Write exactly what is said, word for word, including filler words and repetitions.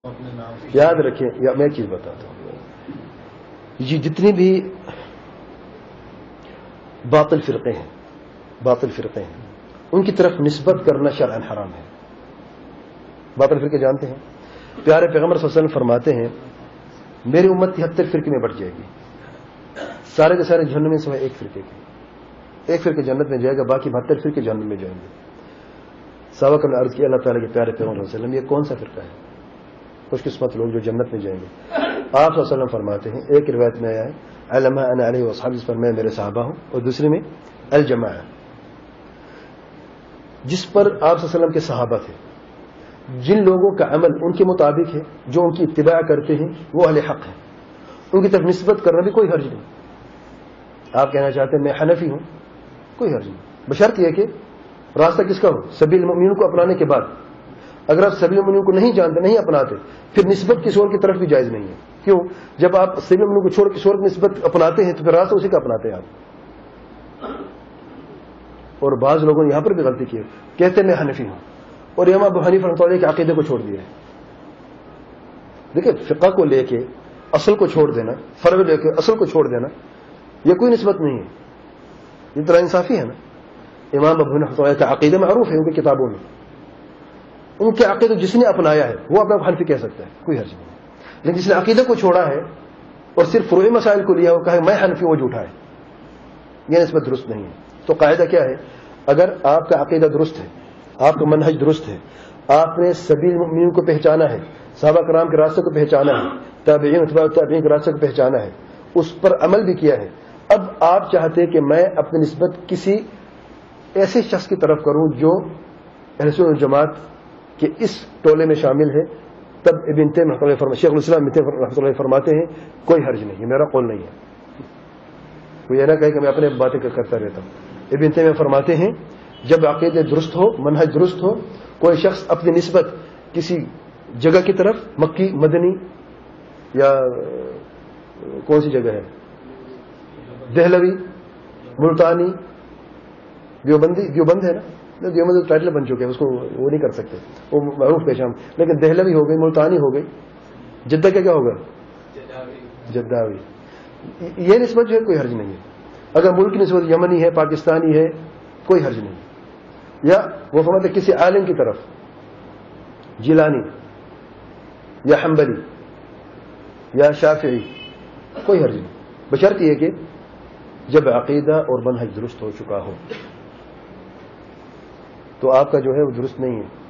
یاد رکھیں، یا میں ایک چیز بتاتا ہوں، یہ جتنی بھی باطل فرقے ہیں باطل فرقے ہیں ان کی طرف نسبت کرنا شرعاً حرام ہے۔ باطل فرقے جانتے ہیں، پیارے پیغمبر صلی اللہ علیہ وسلم فرماتے ہیں میری امت تہتر فرقے میں بٹ جائے گی، سارے کے سارے جہنم میں سوائے ایک فرقے کے، ایک فرقے جنت میں جائے گا، باقی بہتر فرقے جہنم میں جائیں گے۔ صحابہ نے عرض کیا اللہ تعالیٰ کے پیارے پیغمبر صلی اللہ علیہ وسلم یہ کون سا فرقہ ہے خوش قسمت لوگ جو جنت میں جائیں گے؟ آپ صلی اللہ علیہ وسلم فرماتے ہیں، ایک روایت میں آیا ہے علما انا علیہ واصحابی، جس پر میں میرے صحابہ ہوں، اور دوسری میں الجماعہ، جس پر آپ صلی اللہ علیہ وسلم کے صحابہ تھے، جن لوگوں کا عمل ان کے مطابق ہے، جو ان کی اتباع کرتے ہیں وہ اہل حق ہیں، ان کی طرف نسبت کرنا بھی کوئی حرج نہیں۔ آپ کہنا چاہتے ہیں میں حنفی ہوں، کوئی حرج نہیں، بشرط یہ کہ راستہ کس کا ہو؟ سبیل المؤمنین کو اپنانے کے بعد۔ اگر آپ سبیل المؤمنین کو نہیں جانتے، نہیں اپناتے، پھر نسبت کسی اور کی طرف بھی جائز نہیں ہے۔ کیوں؟ جب آپ سبیل المؤمنین کو چھوڑ کسی اور کی نسبت اپناتے ہیں تو پھر راستہ اسی کا اپناتے ہیں آپ۔ اور بعض لوگوں نے یہاں پر بھی غلطی کی ہے، کہتے ہیں میں حنفی ہوں اور امام ابو حنیفہ رحمۃ اللہ علیہ کے عقیدے کو چھوڑ دیا ہے۔ دیکھیں، فقہ کو لے کے اصل کو چھوڑ دینا، فرع لے کے اصل کو چھوڑ دینا، یہ کوئی نسبت نہیں ہے، یہ طرح انصافی ہے نا۔ امام ابو حنیفہ رحمۃ اللہ علیہ کا عقیدہ معروف ہے ان کی کتابوں میں، ان کے عقیدہ جس نے اپنایا ہے وہ اپنا حنفی کہہ سکتا ہے، کوئی حرج نہیں۔ لیکن جس نے عقیدہ کو چھوڑا ہے اور صرف فروعی مسائل کو لیا، وہ کہا میں حنفی، وہ جھوٹا ہے، یہ نسبت درست نہیں ہے۔ تو قاعدہ کیا ہے؟ اگر آپ کا عقیدہ درست ہے، آپ کا منہج درست ہے، آپ نے سبیل المؤمنین کو پہچانا ہے، صحابہ کرام کے راستے کو پہچانا ہے، تابعین اتباع تابعین کے راستے کو پہچانا ہے، اس پر عمل بھی کیا ہے، اب آپ چاہتے کہ میں اپنی نسبت کسی ایسے شخص کی طرف کروں جو اہل سنت والجماعت کے اس ٹولے میں شامل ہے، تب ابن تیمیہ رحمۃ اللہ فرماتے، شیخ الاسلام ابن تیمیہ رحمۃ اللہ فرماتے ہیں کوئی حرج نہیں ہے، میرا قول نہیں ہے۔ کوئی یہ نہ کہے کہ میں اپنے باتیں کرتا رہتا ہوں۔ ابن تیمیہ فرماتے ہیں جب عقیدے درست ہو، منہج درست ہو، کوئی شخص اپنی نسبت کسی جگہ کی طرف، مکی، مدنی، یا کون سی جگہ ہے، دہلوی، ملتانی، دیوبندی، دیوبند ہے نا، دیوبند ٹائٹل بن چکے ہیں، اس کو وہ نہیں کر سکتے، وہ معروف پیشام، لیکن دہلوی ہو گئی، ملتانی ہو گئی، جدہ کا کیا ہوگا؟ جداوی۔ یہ نسبت جو ہے کوئی حرج نہیں ہے۔ اگر ملک کی نسبت یمنی ہے، پاکستانی ہے، کوئی حرج نہیں۔ یا وہ فرماتے کسی عالم کی طرف، جیلانی یا حنبلی یا شافعی، کوئی حرج نہیں، بشرط یہ کہ جب عقیدہ اور منہج درست ہو چکا ہو، تو آپ کا جو ہے وہ درست نہیں ہے۔